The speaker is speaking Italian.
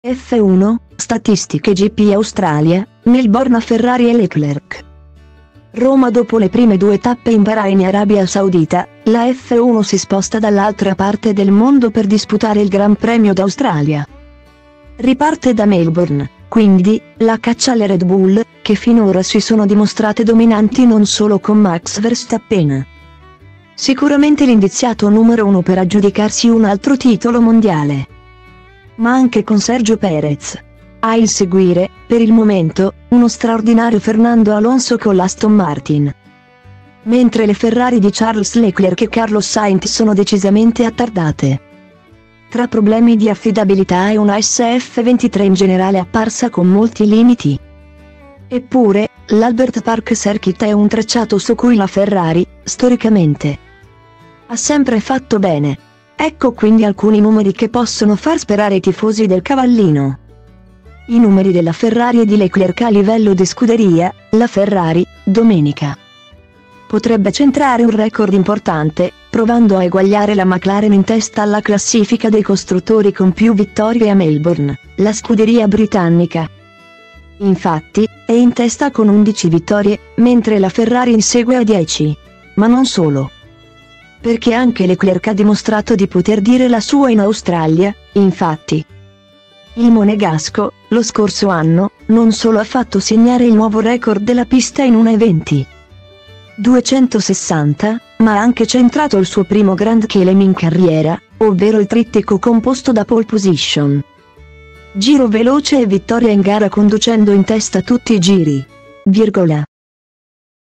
F1, statistiche GP Australia, Melbourne a Ferrari e Leclerc. Roma. Dopo le prime due tappe in Bahrain e Arabia Saudita, la F1 si sposta dall'altra parte del mondo per disputare il Gran Premio d'Australia. Riparte da Melbourne, quindi, la caccia alle Red Bull, che finora si sono dimostrate dominanti non solo con Max Verstappen. Sicuramente l'indiziato numero uno per aggiudicarsi un altro titolo mondiale. Ma anche con Sergio Perez. A inseguire, per il momento, uno straordinario Fernando Alonso con l'Aston Martin. Mentre le Ferrari di Charles Leclerc e Carlos Sainz sono decisamente attardate. Tra problemi di affidabilità e una SF23 in generale apparsa con molti limiti. Eppure, l'Albert Park Circuit è un tracciato su cui la Ferrari, storicamente, ha sempre fatto bene. Ecco quindi alcuni numeri che possono far sperare i tifosi del cavallino. I numeri della Ferrari e di Leclerc a livello di scuderia. La Ferrari, domenica, potrebbe centrare un record importante, provando a eguagliare la McLaren in testa alla classifica dei costruttori con più vittorie a Melbourne, la scuderia britannica. Infatti, è in testa con 11 vittorie, mentre la Ferrari insegue a 10. Ma non solo. Perché anche Leclerc ha dimostrato di poter dire la sua in Australia. Infatti, il monegasco, lo scorso anno, non solo ha fatto segnare il nuovo record della pista in 1:20 260, ma ha anche centrato il suo primo Grand Chelem in carriera, ovvero il trittico composto da pole position, giro veloce e vittoria in gara conducendo in testa tutti i giri. Virgola.